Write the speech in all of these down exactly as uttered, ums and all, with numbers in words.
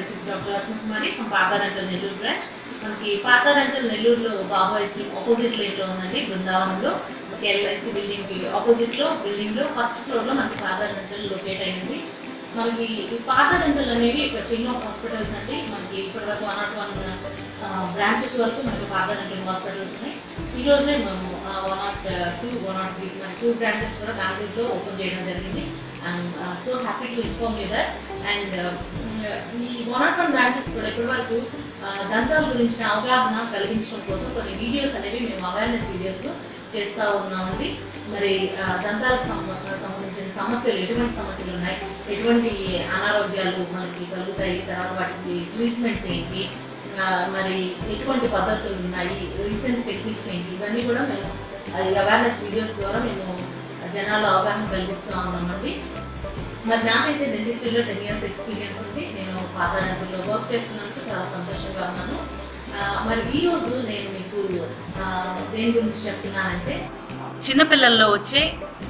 this is Doctor Ratnakumari from Partha Dental Nellore branch. మనకి Partha Dental నెల్లూరులో Babu ice cream opposite line లో ఉందండి. బృందావనంలో ఎల్ఐసి బిల్డింగ్ కి ఆపోజిట్ లో బిల్డింగ్ లో ఫస్ట్ ఫ్లోర్ లో మనకి Partha Dental లొకేట్ అయ్యింది. మనకి ఈ Partha Dental అనేవి ఒక చైన్ ఆఫ్ హాస్పిటల్స్ అండి. మనకి ఇప్పటివరకు వన్ నాట్ వన్ బ్రాంచెస్ వరకు మనకి Partha Dental హాస్పిటల్స్ ఉన్నాయి. ఈ రోజే మేము one naught two one naught three మన టూ బ్రాంచెస్ కూడా బెంగళూరులో ఓపెన్ చేయడం జరిగింది. I'm so happy to inform you that. And ఈ వన్ నాట్ వన్ బ్రాంచెస్ కూడా ఇప్పటివరకు దంతాల గురించిన అవగాహన కలిగించడం కోసం కొన్ని వీడియోస్ అనేవి మేము అవేర్నెస్ వీడియోస్ చేస్తూ ఉన్నామండి. మరి దంతాలకు సంబంధించిన సమస్యలు ఎటువంటి సమస్యలు ఉన్నాయి, ఎటువంటి అనారోగ్యాలు మనకి కలుగుతాయి, తర్వాత వాటికి ట్రీట్మెంట్స్ ఏంటి, మరి ఎటువంటి పద్ధతులు ఉన్నాయి, రీసెంట్ టెక్నిక్స్ ఏంటి, ఇవన్నీ కూడా మేము అవేర్నెస్ వీడియోస్ ద్వారా మేము జనాల్లో అవగాహన కలిగిస్తూ ఉన్నామండి. మరి నాకైతే డెంటిస్ట్రీలో టెన్ ఇయర్స్ ఎక్స్పీరియన్స్ ఉంది. నేను Partha Dentalలో వర్క్ చేస్తున్నందుకు చాలా సంతోషంగా ఉన్నాను. మరి ఈరోజు నేను మీకు దేని గురించి చెప్తున్నానంటే చిన్నపిల్లల్లో వచ్చే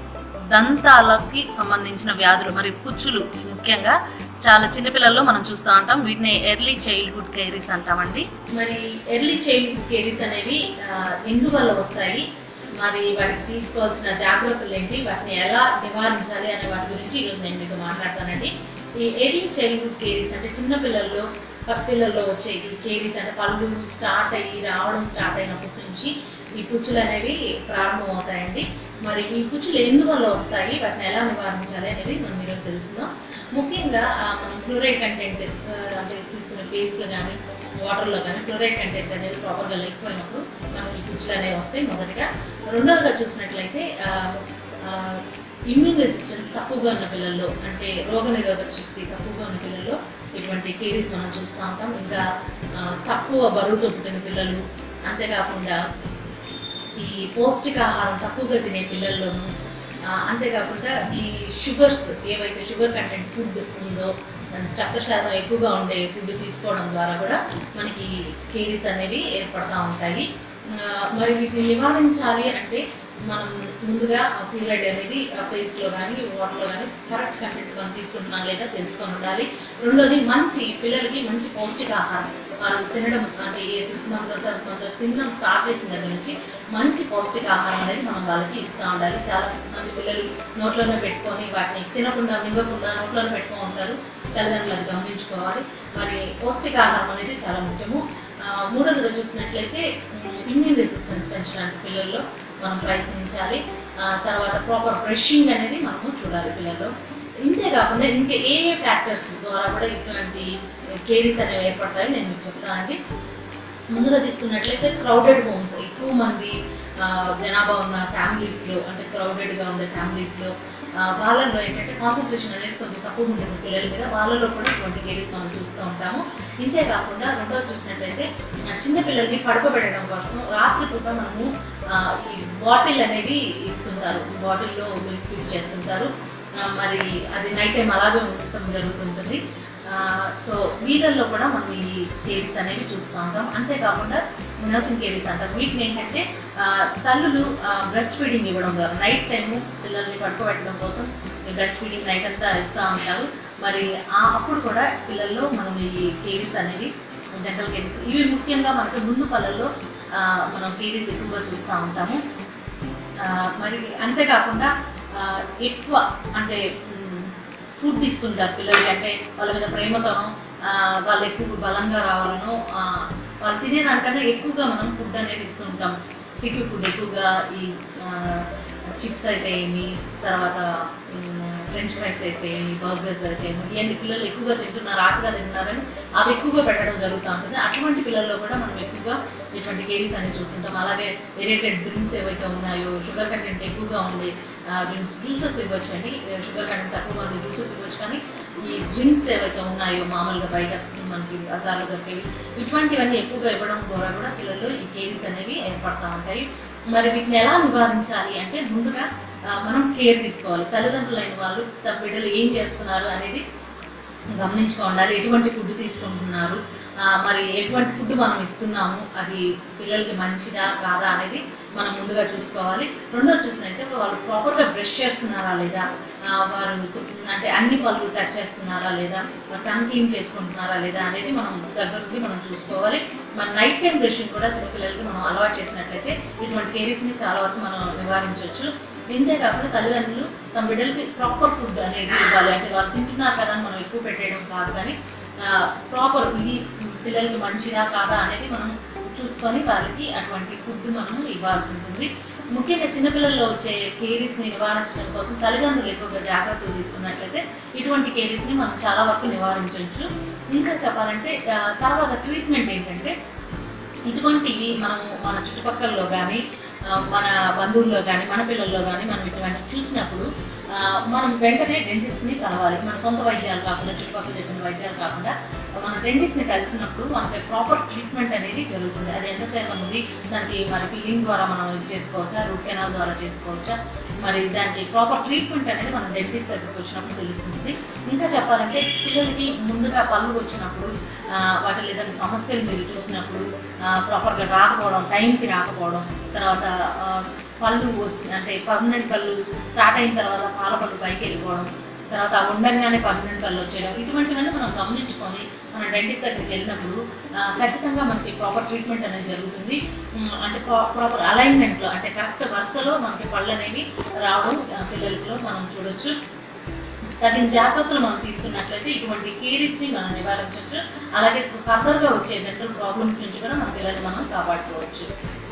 దంతాలకి సంబంధించిన వ్యాధులు, మరి పుచ్చులు ముఖ్యంగా చాలా చిన్నపిల్లల్లో మనం చూస్తూ ఉంటాం. వీటిని ఎర్లీ చైల్డ్హుడ్ కేరీస్ అంటామండి. మరి ఎర్లీ చైల్డ్హుడ్ కేరీస్ అనేవి ఎందువల్ల వస్తాయి, మరి వాటికి తీసుకోవాల్సిన జాగ్రత్తలు ఏంటి, వాటిని ఎలా నివారించాలి అనే వాటి గురించి ఈరోజు నేను మీతో మాట్లాడతానండి. ఈ ఎర్లీ చైల్డ్హుడ్ కేరీస్ అంటే చిన్నపిల్లల్లో పసిపిల్లల్లో వచ్చే ఈ కేరీస్ అంటే పళ్ళు స్టార్ట్ అయ్యి రావడం స్టార్ట్ అయినప్పటి నుంచి ఈ పుచ్చులు అనేవి ప్రారంభమవుతాయండి. మరి ఈ పుచ్చులు ఎందువల్ల వస్తాయి, వాటిని ఎలా నివారించాలి అనేది మనం ఈరోజు తెలుసుకుందాం. ముఖ్యంగా మనం ఫ్లోరైడ్ కంటెంట్ అంటే తీసుకునే పేస్ట్లో కానీ వాటర్లో కానీ ఫ్లోరైడ్ కంటెంట్ అనేది ప్రాపర్గా లేకపోయినప్పుడు మనకి ఈ పుచ్చులు అనేవి వస్తాయి మొదటిగా. రెండవదిగా చూసినట్లయితే ఇమ్యూన్ రెసిస్టెన్స్ తక్కువగా ఉన్న పిల్లల్లో అంటే రోగ నిరోధక శక్తి తక్కువగా ఉన్న పిల్లల్లో ఇటువంటి కేరీస్ మనం చూస్తూ ఉంటాం. ఇంకా తక్కువ బరువుతో పుట్టిన పిల్లలు, అంతేకాకుండా ఈ పౌష్టికాహారం తక్కువగా తినే పిల్లల్లోనూ, అంతేకాకుండా ఈ షుగర్స్ ఏవైతే షుగర్ కంటెంట్ ఫుడ్ ఉందో చక్కెర శాతం ఎక్కువగా ఉండే ఫుడ్ తీసుకోవడం ద్వారా కూడా మనకి కేరీస్ అనేవి ఏర్పడుతూ ఉంటాయి. మరి వీటిని నివారించాలి అంటే మనం ముందుగా ఫ్లూరైడ్ అనేది పేస్ట్లో కానీ వాటర్లో కానీ కరెక్ట్ కంటెంట్ మనం తీసుకుంటున్నాం లేదా తెలుసుకొని ఉండాలి. రెండోది మంచి పిల్లలకి మంచి పౌష్టికాహారం వాళ్ళు తినడం అంటే ఏ సిక్స్ మంత్లో సెవెన్ మంత్లో తినడం స్టార్ట్ చేసిన దగ్గర నుంచి మంచి పౌష్టికాహారం అనేది మనం వాళ్ళకి ఇస్తూ ఉండాలి. చాలా మంది పిల్లలు నోట్లోనే పెట్టుకొని వాటిని తినకుండా మింగకుండా నోట్లోనే పెట్టుకొని ఉంటారు. తల్లిదండ్రులు అది గమనించుకోవాలి. మరి పౌష్టికాహారం అనేది చాలా ముఖ్యము. మూడోదిగా చూసినట్లయితే ఇమ్యూన్ రెసిస్టెన్స్ పెంచడానికి పిల్లల్లో మనం ప్రయత్నించాలి. తర్వాత ప్రాపర్ బ్రషింగ్ అనేది మనము చూడాలి పిల్లల్లో. ఇంతేకాకుండా ఇంకా ఏ ఏ ఫ్యాక్టర్స్ ద్వారా కూడా ఇటువంటి కేరీస్ అనేవి ఏర్పడతాయి నేను మీకు చెప్తానండి. ముందుగా తీసుకున్నట్లయితే క్రౌడెడ్ హోమ్స్, ఎక్కువ మంది జనాభా ఉన్న ఫ్యామిలీస్లో అంటే క్రౌడెడ్గా ఉండే ఫ్యామిలీస్లో వాళ్ళల్లో ఏంటంటే కాన్సన్ట్రేషన్ అనేది కొంచెం తక్కువ ఉంటుంది పిల్లల మీద, వాళ్ళలో కూడా ఇటువంటి కేరీస్ మనం చూస్తూ ఉంటాము. ఇంతేకాకుండా రెండోది చూసినట్లయితే చిన్నపిల్లల్ని పడుకోబెట్టడం కోసం రాత్రిపూట మనము ఈ బాటిల్ అనేది ఇస్తుంటారు, బాటిల్లో మిల్క్ ఫిల్ చేస్తుంటారు. మరి అది నైట్ టైం అలాగే ఉండటం జరుగుతుంటుంది. సో వీళ్ళల్లో కూడా మనం ఈ కేరీస్ అనేవి చూస్తూ ఉంటాం. అంతేకాకుండా నర్సింగ్ కేరీస్ అంటాం. వీటిని ఏంటంటే తల్లులు బ్రెస్ట్ ఫీడింగ్ ఇవ్వడం ద్వారా నైట్ టైము పిల్లల్ని పడుకోబెట్టడం కోసం బ్రెస్ట్ ఫీడింగ్ నైట్ అంతా ఇస్తూ ఉంటారు. మరి అప్పుడు కూడా పిల్లల్లో మనం ఈ కేరీస్ అనేవి డెంటల్ కేరీస్ ఇవి ముఖ్యంగా మనకి ముందు పళ్ళల్లో మనం కేరీస్ ఎక్కువగా చూస్తూ ఉంటాము. మరి అంతేకాకుండా ఎక్కువ అంటే ఫుడ్ ఇస్తుంటారు పిల్లలకి, అంటే వాళ్ళ మీద ప్రేమతోనో వాళ్ళు ఎక్కువ బలంగా రావాలనో వాళ్ళు తినేదానికన్నా ఎక్కువగా మనం ఫుడ్ అనేది ఇస్తుంటాం. స్టిక్కీ ఫుడ్ ఎక్కువగా ఈ చిప్స్ అయితే ఏమి, తర్వాత ఫ్రెంచ్ ఫ్రైస్ అయితే ఏమి, బర్గర్స్ అయితే ఏమి, ఇవన్నీ పిల్లలు ఎక్కువగా తింటున్నారు, ఆశగా తింటున్నారని అవి ఎక్కువగా పెట్టడం జరుగుతూ ఉంటుంది. అటువంటి పిల్లల్లో కూడా మనం ఎక్కువగా ఇటువంటి కేరీస్ అనేది చూస్తుంటాం. అలాగే ఎరేటెడ్ డ్రింక్స్ ఏవైతే ఉన్నాయో, షుగర్ కంటెంట్ ఎక్కువగా ఉండే డ్రింక్స్, జ్యూసెస్ ఇవ్వచ్చు అండి. షుగర్ కంటెంట్ తక్కువగా ఉండే జ్యూసెస్ ఇవ్వచ్చు. కానీ ఈ డ్రింక్స్ ఏవైతే ఉన్నాయో మామూలుగా బయట మనకి బజార్లో దొరికేవి ఇటువంటివన్నీ ఎక్కువగా ఇవ్వడం ద్వారా కూడా పిల్లల్లో ఈ కేరీస్ అనేవి ఏర్పడుతూ ఉంటాయి. మరి వీటిని ఎలా నివారించాలి అంటే ముందుగా మనం కేర్ తీసుకోవాలి. తల్లిదండ్రులైన వాళ్ళు తమ బిడ్డలు ఏం చేస్తున్నారు అనేది గమనించుకో ఉండాలి. ఎటువంటి ఫుడ్ తీసుకుంటున్నారు, మరి ఎటువంటి ఫుడ్ మనం ఇస్తున్నాము, అది పిల్లలకి మంచిదా కాదా అనేది మనం ముందుగా చూసుకోవాలి. రెండోది చూసినట్లయితే వాళ్ళు ప్రాపర్గా బ్రష్ చేస్తున్నారా లేదా, వారు అంటే అన్ని పళ్ళు టచ్ చేస్తున్నారా లేదా, టంగ్ క్లీన్ చేసుకుంటున్నారా లేదా అనేది మనం దగ్గరికి మనం చూసుకోవాలి. మన నైట్ టైం బ్రషింగ్ కూడా చిన్నపిల్లలకి మనం అలవాటు చేసినట్లయితే ఇటువంటి కేరీస్ని చాలా వరకు మనం నివారించవచ్చు. ఇంతే కాకుండా తల్లిదండ్రులు తమ బిడ్డలకి ప్రాపర్ ఫుడ్ అనేది ఇవ్వాలి. అంటే వాళ్ళు తింటున్నారు కదా అని మనం ఎక్కువ పెట్టేయడం కాదు, కానీ ప్రాపర్ ఇది పిల్లలకి మంచిదా కాదా అనేది మనం చూసుకొని వాళ్ళకి అటువంటి ఫుడ్ మనం ఇవ్వాల్సి ఉంటుంది. ముఖ్యంగా చిన్నపిల్లల్లో వచ్చే కేరీస్ని నివారించడం కోసం తల్లిదండ్రులు ఎక్కువగా జాగ్రత్తలు తీసుకున్నట్లయితే ఇటువంటి కేరీస్ని మనం చాలా వరకు నివారించవచ్చు. ఇంకా చెప్పాలంటే తర్వాత ట్రీట్మెంట్ ఏంటంటే ఇటువంటివి మనం మన చుట్టుపక్కలలో కానీ మన బంధువుల్లో కానీ మన పిల్లల్లో కానీ మనం ఇటువంటి చూసినప్పుడు మనం వెంటనే డెంటిస్ట్ని కలవాలి. మన సొంత వైద్యాలు కాకుండా చుట్టుపక్కల చెప్పిన వైద్యాలు కాకుండా మన డెంటిస్ట్ని కలిసినప్పుడు మనకి ప్రాపర్ ట్రీట్మెంట్ అనేది జరుగుతుంది. అది ఎంతసేపు ఉంది, దానికి మరి ఫిల్లింగ్ ద్వారా మనం చేసుకోవచ్చా, రూట్ కెనాల్ ద్వారా చేసుకోవచ్చా, మరి దానికి ప్రాపర్ ట్రీట్మెంట్ అనేది మన డెంటిస్ట్ దగ్గరకు వచ్చినప్పుడు తెలుస్తుంది. ఇంకా చెప్పాలంటే పిల్లలకి ముందుగా పళ్ళు వచ్చినప్పుడు వాటి ఏదైనా సమస్యలు మీరు చూసినప్పుడు ప్రాపర్గా రాకపోవడం, టైంకి రాకపోవడం, తర్వాత పళ్ళు అంటే పర్మనెంట్ పళ్ళు స్టార్ట్ అయిన తర్వాత పాల పళ్ళు పైకి వెళ్ళిపోవడం, తర్వాత ఉండంగానే పర్మనెంట్ పళ్ళు వచ్చేయడం, ఇటువంటివన్నీ మనం గమనించుకొని మన డెంటిస్ట్ దగ్గరికి వెళ్ళినప్పుడు ఖచ్చితంగా మనకి ప్రాపర్ ట్రీట్మెంట్ అనేది జరుగుతుంది. అంటే ప్రాపర్ అలైన్మెంట్లో అంటే కరెక్ట్ వరుసలో మనకి పళ్ళు అనేవి రావడం పిల్లలలో మనం చూడొచ్చు. తగిన జాగ్రత్తలు మనం తీసుకున్నట్లయితే ఇటువంటి కేరీస్ని మనం నివారించవచ్చు. అలాగే ఫర్దర్గా వచ్చే డెంటల్ ప్రాబ్లమ్స్ నుంచి కూడా మన పిల్లల్ని మనం కాపాడుకోవచ్చు.